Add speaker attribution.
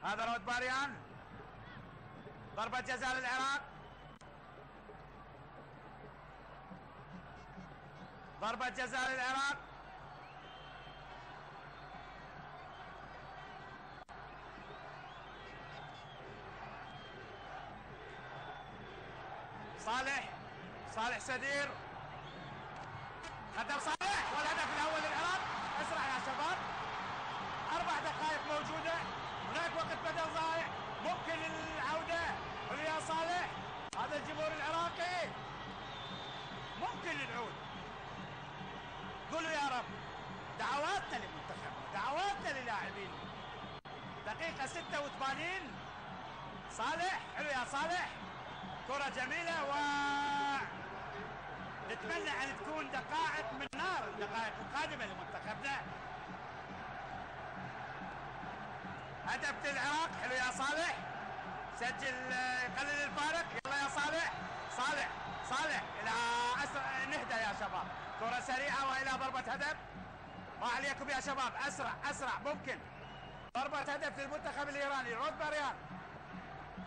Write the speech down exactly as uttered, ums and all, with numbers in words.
Speaker 1: هذا رود باريان، ضربة جزاء للعراق، ضربة جزاء للعراق. صالح، صالح سدير، هدف صالح والهدف الاول للعراق. اسرع يا شباب، اربع دقائق موجوده، هناك وقت بدل ضايع، ممكن العوده. يا صالح، هذا الجمهور العراقي ممكن العود. قولوا يا رب، دعواتنا لمنتخبنا، دعواتنا للاعبين. دقيقه ستة وثمانين، صالح، حلو يا صالح، كرة جميلة، و نتمنى ان تكون دقائق من نار الدقائق القادمة لمنتخبنا. هدف للعراق، حلو يا صالح، سجل يقلل الفارق. يلا يا صالح، صالح صالح الى اسرع، نهدى يا شباب، كرة سريعة والى ضربة هدف. ما عليكم يا شباب، اسرع اسرع ممكن. ضربة هدف للمنتخب الايراني، رود باريان.